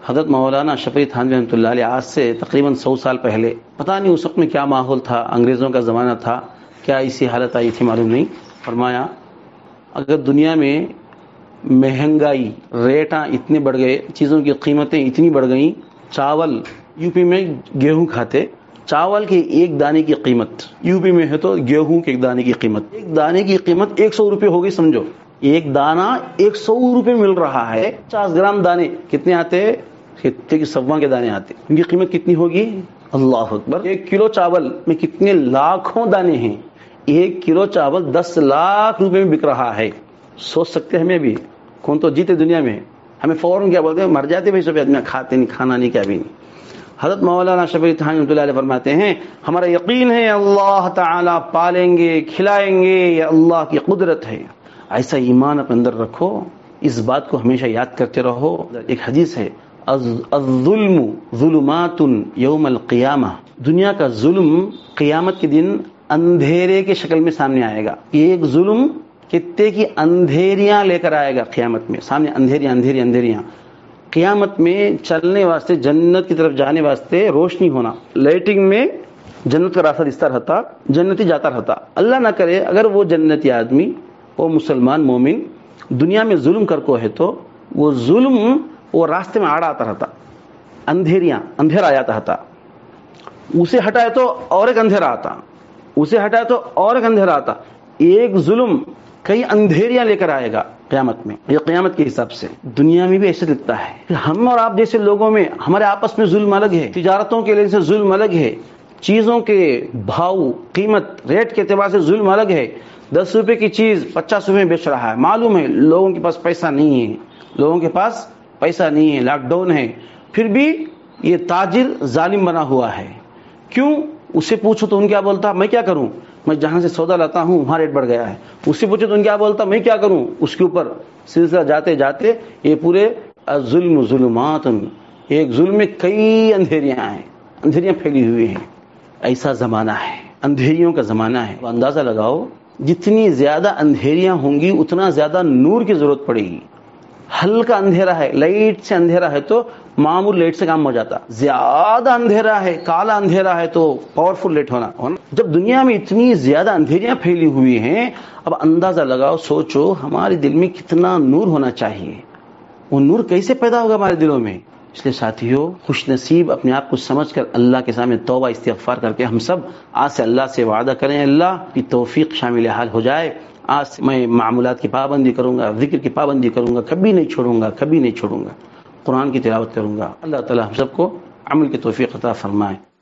حضرت مولانا شفیع تھانوی رحمۃ اللہ علیہ آج سے تقریباً 100 سال پہلے، پتہ نہیں اس وقت میں کیا ماحول تھا، انگریزوں کا زمانہ تھا، کیا ایسی حالت آئی تھی معلوم نہیں، فرمایا اگر دنیا میں مہنگائی، ریٹاں اتنے بڑھ گئے، چیزوں کی قیمتیں اتنی بڑھ گئیں، چاول یو پی میں گیہوں کھاتے، چاول کے ایک دانے کی قیمت یو پی میں ہے تو گیہوں کے ایک دانے کی قیمت، ایک دانے کی قیمت 100 روپے ہو گئی، سمجھو ایک دانہ 100 روپے مل رہا ہے۔ 50 گرام دانے کتنے آتے؟ خطے کی سوا کے دانے آتے، ان کی قیمت کتنی ہوگی؟ اللہ اکبر۔ 1 کلو چاول میں کتنے لاکھوں دانے ہیں، 1 کلو چاول 10 لاکھ روپے میں بک رہا ہے۔ سوچ سکتے ہیں ہمیں بھی، کون تو جیتے دنیا میں، ہمیں فوراً کیا بولتے ہیں، مر جاتے بھائی سب آدمی، کھاتے نہیں، کھانا نہیں، کیا بھی نہیں۔ حضرت مولانا شفیع تھانوی رحمۃ اللہ علیہ فرماتے ہیں ہمارا یقین ہے اللہ تعالیٰ پالیں گے، کھلائیں گے، یہ اللہ کی قدرت ہے۔ ایسا ایمان اپنے اندر رکھو، اس بات کو ہمیشہ یاد کرتے رہو۔ ایک حدیث ہے الظلم ظلمات یوم القیامہ، دنیا کا ظلم قیامت کے دن اندھیرے کے شکل میں سامنے آئے گا۔ ایک ظلم کتے کی اندھیریاں لے کر آئے گا قیامت میں، سامنے اندھیریاں قیامت میں چلنے واسطے، جنت کی طرف جانے واسطے روشنی ہونا، لائٹنگ میں جنت کا راستہ دستا رہتا، جنتی جاتا رہتا۔ اللہ نہ کرے اگر وہ جنتی آدمی، وہ مسلمان مومن دنیا میں ظلم کر کو ہے تو وہ ظلم وہ راستے میں آڑا آتا رہتا، اندھیرا آتا رہتا، اسے ہٹائے تو اور ایک اندھیرا آتا، اسے ہٹائے تو اور ایک اندھیرا آتا۔ ایک ظلم کئی اندھیریاں لے کر آئے گا قیامت میں، یہ قیامت کے حساب سے۔ دنیا میں بھی ایسے لگتا ہے، ہم اور آپ جیسے لوگوں میں ہمارے آپس میں ظلم الگ ہے، تجارتوں کے لیے سے ظلم الگ ہے، چیزوں کے بھاؤ، قیمت، ریٹ کے اعتبار سے ظلم الگ ہے۔ 10 روپے کی چیز 50 روپے میں بیچ رہا ہے، معلوم ہے لوگوں کے پاس پیسہ نہیں ہے، لاک ڈاؤن ہے، پھر بھی یہ تاجر ظالم بنا ہوا ہے۔ کیوں؟ اسے پوچھو تو ان کیا بولتا، میں کیا کروں، میں جہاں سے سودا لاتا ہوں وہاں ریٹ بڑھ گیا ہے۔ اس سے پوچھو تو ان کیا بولتا، میں کیا کروں۔ اس کے اوپر سلسلہ جاتے جاتے یہ پورے ظلم ظلمات، ایک ظلم میں کئی اندھیریاں پھیلی ہوئی ہیں۔ ایسا زمانہ ہے، اندھیریوں کا زمانہ ہے۔ اندازہ لگاؤ جتنی زیادہ اندھیریاں ہوں گی اتنا زیادہ نور کی ضرورت پڑے گی۔ ہلکا اندھیرا ہے، لائٹ سے اندھیرا ہے تو معمول لائٹ سے کام ہو جاتا، زیادہ اندھیرا ہے، کالا اندھیرا ہے تو پاورفل لائٹ ہونا۔ جب دنیا میں اتنی زیادہ اندھیریاں پھیلی ہوئی ہیں، اب اندازہ لگاؤ، سوچو ہمارے دل میں کتنا نور ہونا چاہیے، وہ نور کیسے پیدا ہوگا ہمارے دلوں میں۔ اس لیے ساتھیو، خوش نصیب اپنے آپ کو سمجھ کر اللہ کے سامنے توبہ استغفار کر کے ہم سب آج سے اللہ سے وعدہ کریں اللہ کی توفیق شامل حال ہو جائے۔ آج سے میں معمولات کی پابندی کروں گا، ذکر کی پابندی کروں گا، کبھی نہیں چھوڑوں گا، قرآن کی تلاوت کروں گا۔ اللہ تعالی ہم سب کو عمل کی توفیق عطا فرمائے۔